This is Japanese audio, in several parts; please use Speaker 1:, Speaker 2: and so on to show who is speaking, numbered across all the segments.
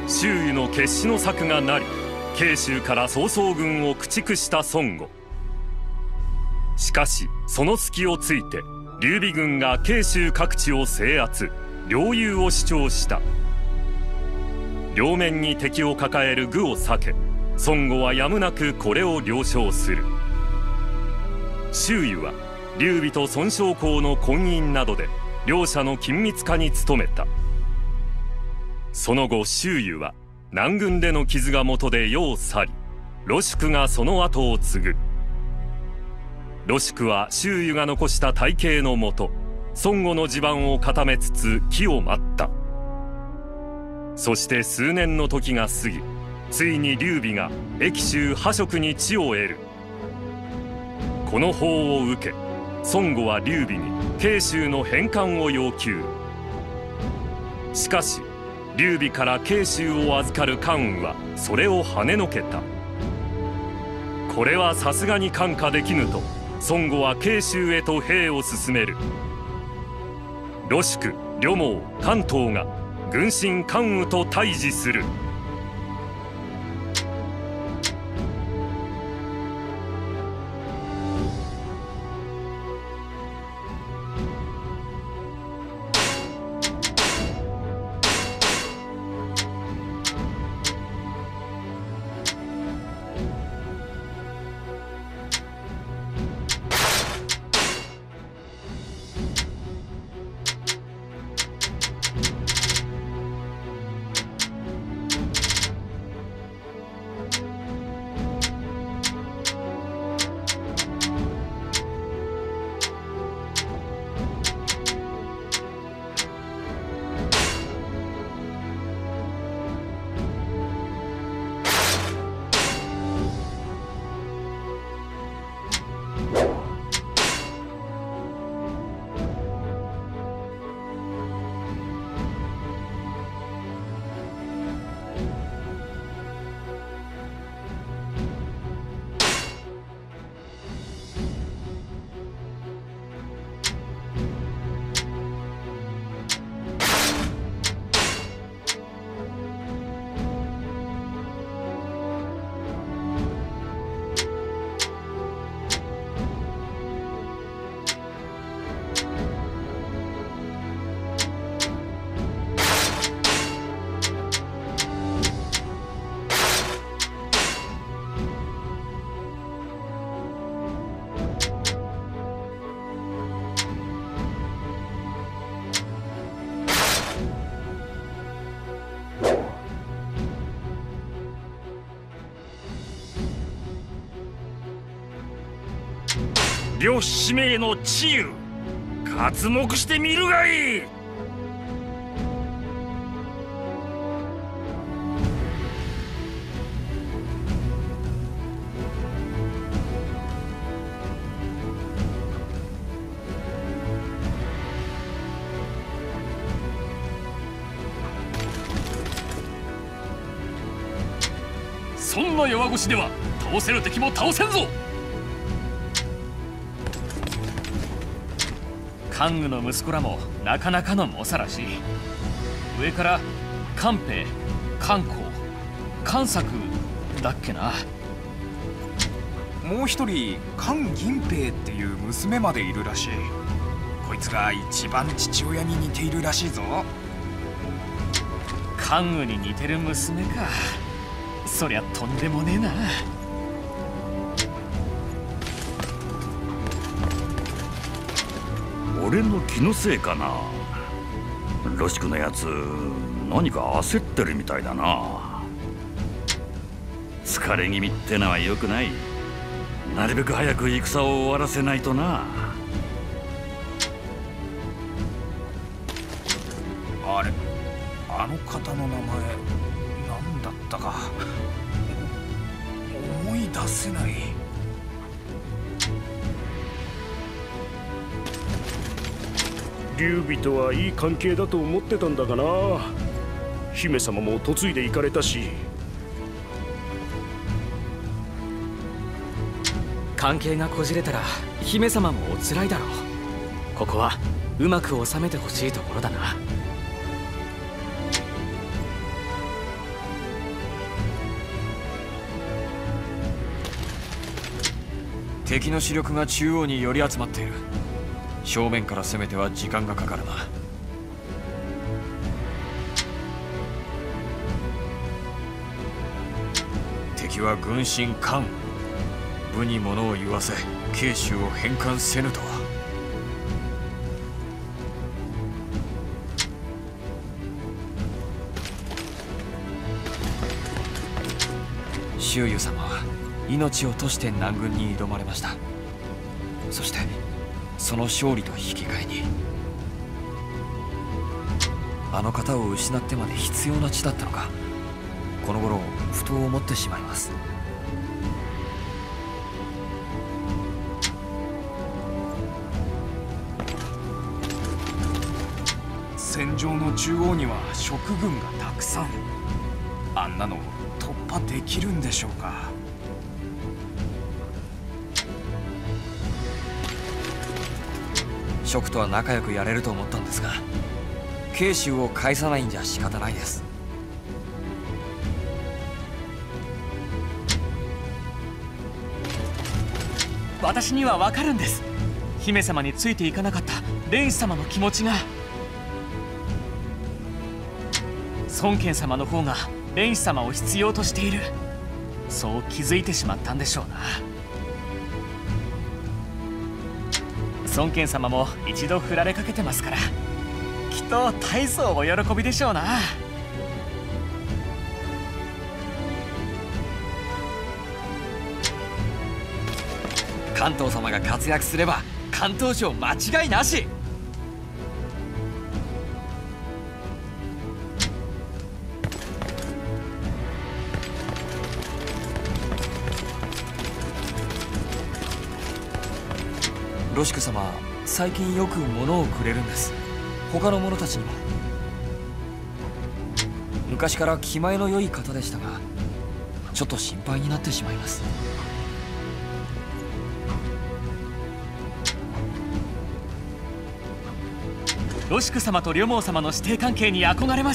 Speaker 1: 周囲の決死の策がなり、慶州から曹操軍を駆逐した孫悟。しかしその隙をついて劉備軍が慶州各地を制圧、領有を主張した。両面に敵を抱える愚を避け、孫悟はやむなくこれを了承する。周囲は劉備と孫尚香の婚姻などで両者の緊密化に努めた。その後周囲は南軍での傷が元で世を去り、呂宿がその後を継ぐ。呂宿は周囲が残した大計のもと、孫悟の地盤を固めつつ機を待った。そして数年の時が過ぎ、ついに劉備が益州破蜀に地を得る。この報を受け、孫悟は劉備に慶州の返還を要求。しかし劉備から慶州を預かる関羽はそれを跳ねのけた。これはさすがに看過できぬと、孫悟は慶州へと兵を進める。呂宿、呂蒙、関東が軍神関羽と対峙する。
Speaker 2: 呂七名の治癒、刮目してみるがいい。
Speaker 3: そんな弱腰では倒せる敵も倒せんぞ。関羽の息子らもなかなかの猛者らしい。上から関平、関公、関作だっけな。
Speaker 4: もう一人関銀平っていう娘までいるらしい。こいつが一番父親に似ているらしいぞ。
Speaker 3: 関羽に似てる娘か。そりゃとんでもねえな。
Speaker 5: 俺の気のせいかな。呂宿のやつ何か焦ってるみたいだな。疲れ気味ってのは良くない。なるべく早く戦を終わらせないとな。
Speaker 4: あれ、あの方の名前何だったか思い出せない。
Speaker 6: 劉備とはいい関係だと思ってたんだがな。姫様も嫁いで行かれたし。
Speaker 7: 関係がこじれたら姫様もおつらいだろう。ここはうまく収めてほしいところだな。
Speaker 4: 敵の主力が中央に寄り集まっている。正面から攻めては時間がかかるな。敵は軍神関羽。武に物を言わせ慶州を返還せぬとは。周瑜様は命を賭して南軍に挑まれました。そしてその勝利と引き換えにあの方を失ってまで必要な地だったのか、この頃ふと思ってしまいます。
Speaker 8: 戦場の中央には蜀軍がたくさん。あんなの突破できるんでしょうか。
Speaker 4: 蜀とは仲良くやれると思ったんですが、慶州を返さないんじゃ仕方ないです。
Speaker 7: 私にはわかるんです。姫様についていかなかった蓮様の気持ちが。孫権様の方が蓮様を必要としている、そう気づいてしまったんでしょうな。孫権様も一度振られかけてますから、きっと大層お喜びでしょうな。
Speaker 4: 関東様が活躍すれば関東省間違いなし。ロシク様、最近よく物をくれるんです。他の者たちにも。昔から気前の良い方でしたが、ちょっと心配になってしまいます。
Speaker 7: ロシク様と両毛様の師弟関係に憧れます。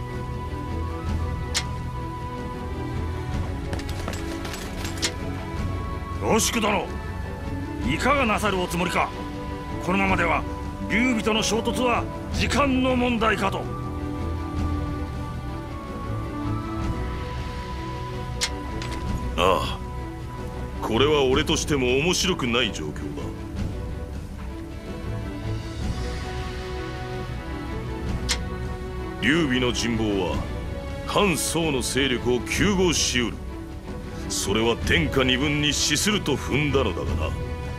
Speaker 2: ロシク殿、いかがなさるおつもりか。このままでは劉備との衝突は時間の問題かと。
Speaker 9: ああ、これは俺としても面白くない状況だ。劉備の人望は漢宋の勢力を糾合しうる。それは天下二分に資すると踏んだのだがな。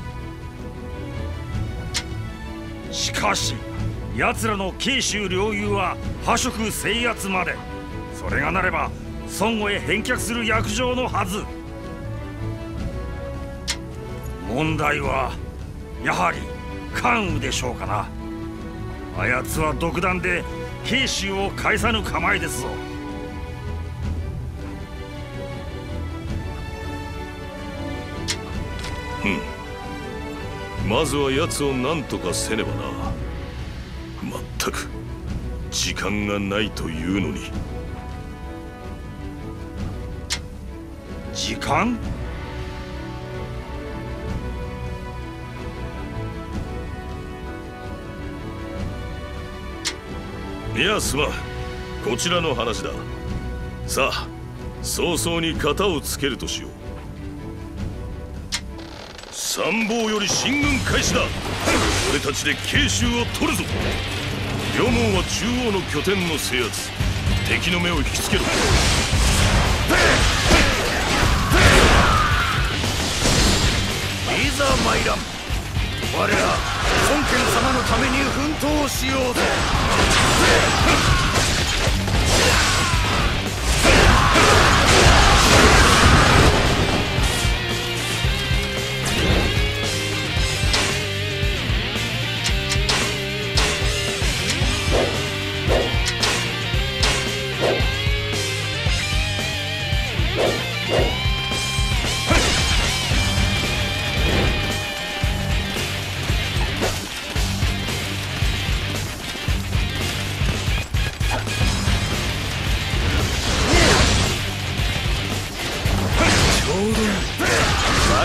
Speaker 2: しかし奴らの慶州領有は破蜀制圧まで。それがなれば孫悟へ返却する約定のはず。問題はやはり関羽でしょうかな。あやつは独断で慶州を返さぬ構えですぞ。
Speaker 9: まずは奴を何とかせねばな。まったく時間がないというのに。
Speaker 2: 時間？
Speaker 9: いやすまん、こちらの話だ。さあ早々に型をつけるとしよう。参謀より進軍開始だ。俺たちで慶州を取るぞ。両門は中央の拠点の制圧、敵の目を引きつけろ。い
Speaker 2: ざ参らん。我ら孫権様のために奮闘しようぞ。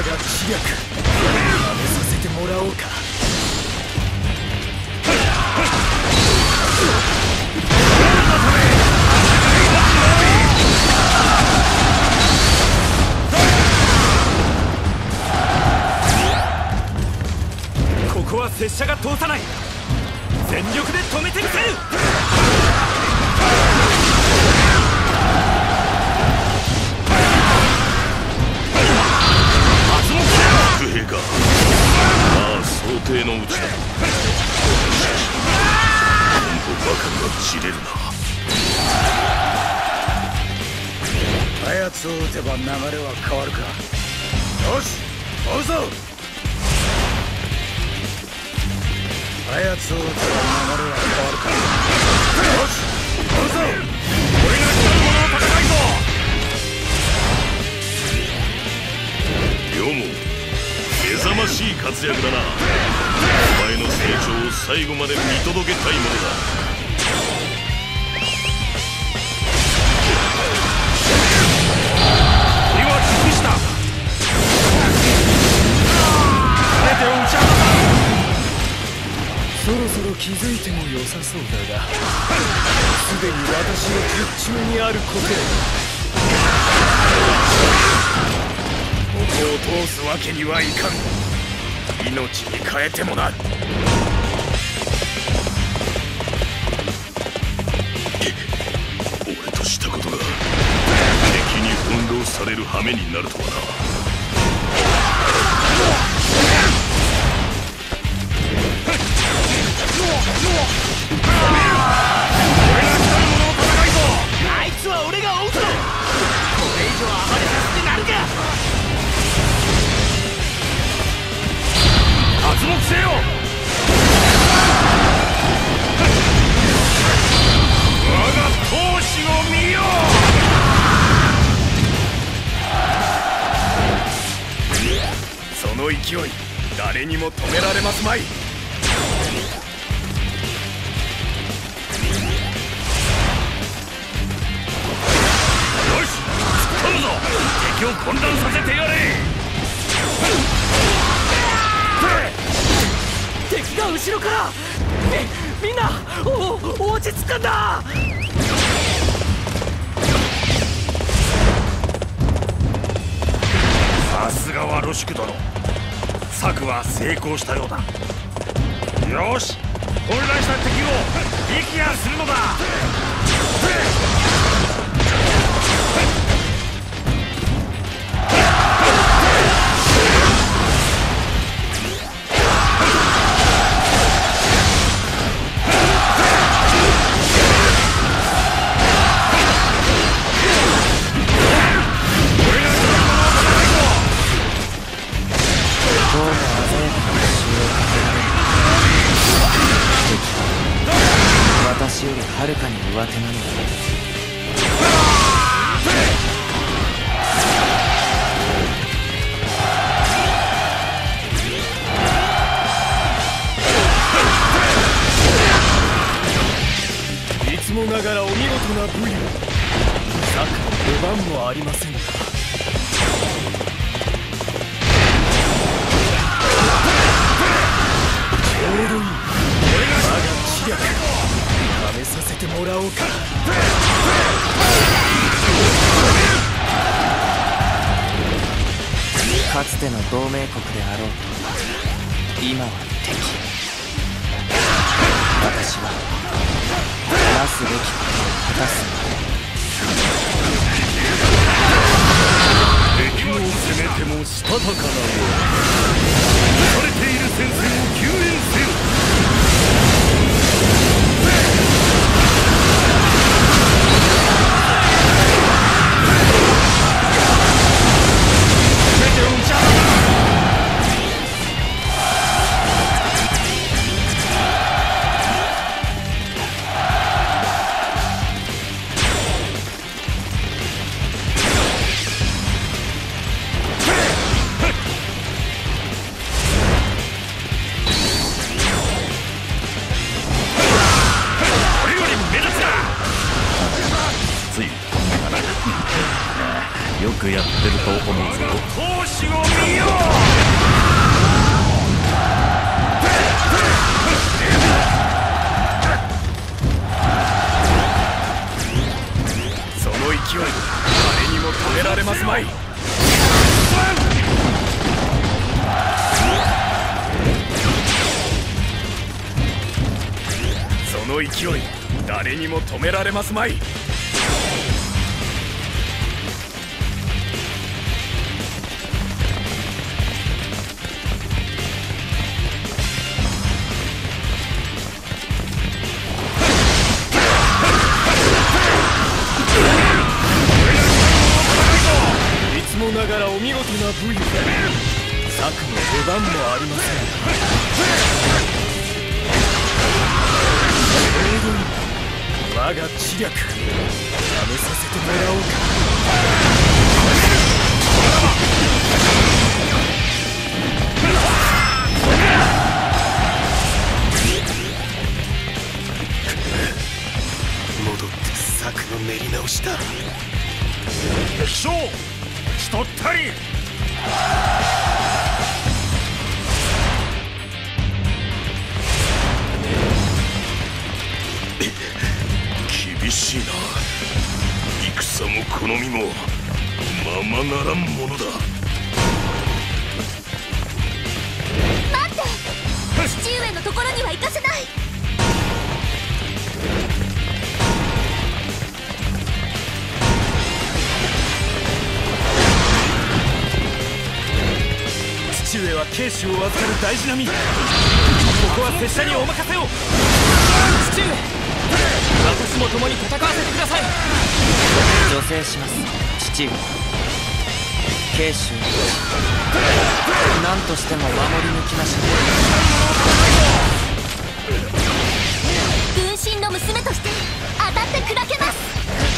Speaker 8: 知略試させてもらおうか。
Speaker 10: ここは拙者が通さない。全力で止めてみせる。
Speaker 9: 伏兵か。まあ想定のうちだ。今度ばかりは散れるな。
Speaker 2: あやつを撃てば流れは変わるか。よし追うぞ。あやつを撃てば流れは変わるか。よし追うぞ。
Speaker 10: 俺が光る者を戦いぞ。
Speaker 9: 両門目覚ましい活躍だな。お前の成長を最後まで見届けたいものだ。
Speaker 10: 俺は尽くした。全てを打ち果たす。
Speaker 8: そろそろ気づいても良さそうだが、すでに私の術中にあることを。ここを通すわけにはいかん。命に変えてもな。
Speaker 9: 俺としたことが敵に翻弄される羽目になるとはな。
Speaker 10: あいつは俺が追うぞ。これ以上暴れさせてなるか。刮目せよ。我が闘志を見よ。
Speaker 8: その勢い、誰にも止められますまい。
Speaker 10: 敵を混乱させてやれ。敵が後ろから。みんな落ち着くんだ。さすがはロシュク殿。策は成功したようだ。よし、混乱した敵を撃破するのだ。
Speaker 7: 私よりはるかに上手なのだ。
Speaker 8: いつもながらお見事な武勇。策の出番もありませんが。ちょうどいい。我が知略試させてもらおうか。
Speaker 7: かつての同盟国であろうと今は敵。私はなすべきことを果たす。
Speaker 1: 敵を攻めてもしたたかなもの。撃たれている戦線を救援せよ。 くやってると思うぞ。
Speaker 2: 闘志を見よ
Speaker 4: その勢い誰にも止められますまい。その勢い誰にも止められますまい。いつもながらお見事な武勇。策の出番もありません。我が知略試させてもらおうか。戻って策の練り直しだ。
Speaker 2: 敵将しとったり。
Speaker 9: 厳しいな。戦も好みもままならんものだ。
Speaker 11: 待って、父上のところには行かせない。
Speaker 4: 父上は慶州を預かる大事な身。ここは拙者にお任せを。父上、私も共に戦わせてください。
Speaker 7: 助勢します、父上。慶州何としても守り抜きましょ
Speaker 11: う。軍神の娘として当たって砕けます。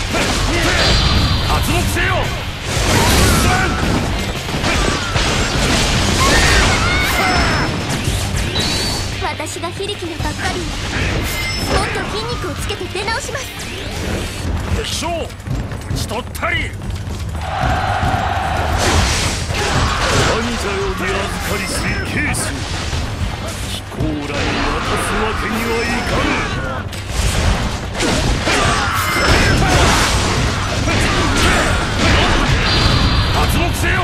Speaker 2: 発目せよ。
Speaker 11: 私が非力なばっかりにもっと筋肉をつけて出直します。
Speaker 2: 敵将討ち取ったり。
Speaker 6: 兄者より預かりし慶州、貴公らに渡すわけにはいかぬ。
Speaker 2: 発目せよ。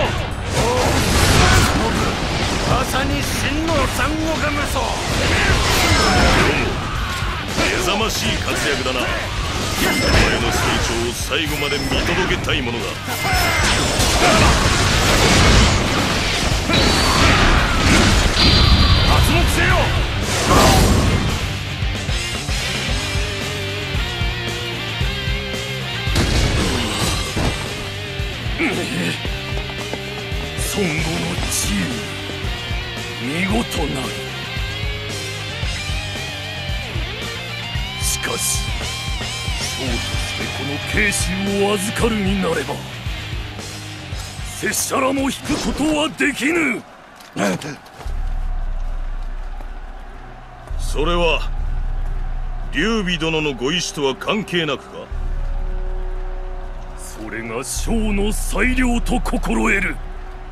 Speaker 10: まさに真の三国無双。
Speaker 9: 目覚ましい活躍だな。お前の成長を最後まで見届けたいものだ。
Speaker 2: 発目せよ。
Speaker 6: 孫悟の知恵見事なり。しかし将としてこの慶州を預かるになれば拙者らも引くことはできぬ。
Speaker 9: それは劉備殿のご意志とは関係なくか。
Speaker 6: それが将の裁量と心得る。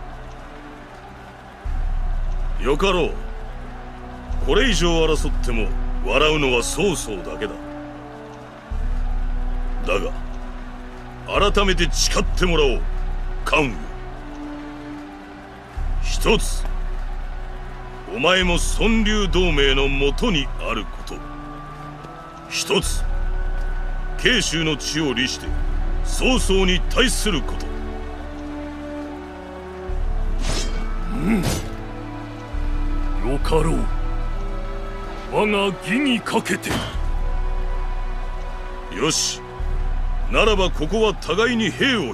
Speaker 9: よかろう。これ以上争っても笑うのは曹操だけだ。だが改めて誓ってもらおう。関羽、一つお前も孫劉同盟のもとにあること、一つ慶州の地を利して曹操に対すること。
Speaker 6: よかろう。我が義にかけて。
Speaker 9: よし、ならばここは互いに兵を引こ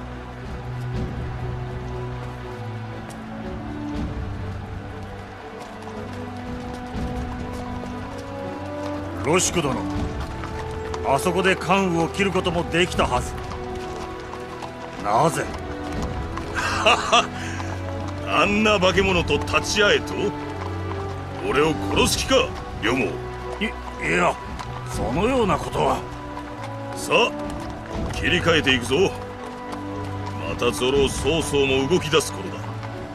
Speaker 2: う。ロシク殿、あそこで関羽を切ることもできたはず。なぜ。
Speaker 9: はは、あんな化け物と立ち会えと。俺を殺す気か、両毛。
Speaker 2: いや、そのようなことは。
Speaker 9: さあ切り替えていくぞ。ままたゾロ曹操も動き出す頃だ。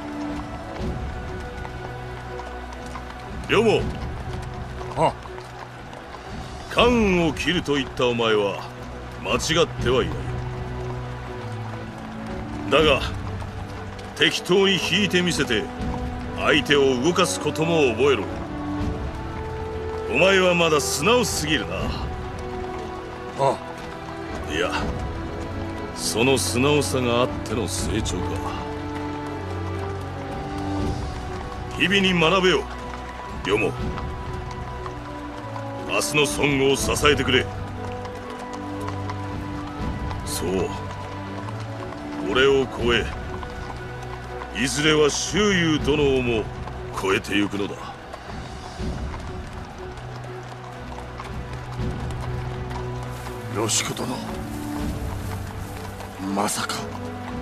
Speaker 9: 両も、関羽を切ると言ったお前は間違ってはいない。だが適当に引いてみせて相手を動かすことも覚えろ。お前はまだ素直すぎるな。いや、その素直さがあっての成長か。日々に学べよ、両も。明日の孫悟を支えてくれ。そう、俺を超え、いずれは周遊殿をも超えてゆくのだ。
Speaker 6: よしこ殿、まさか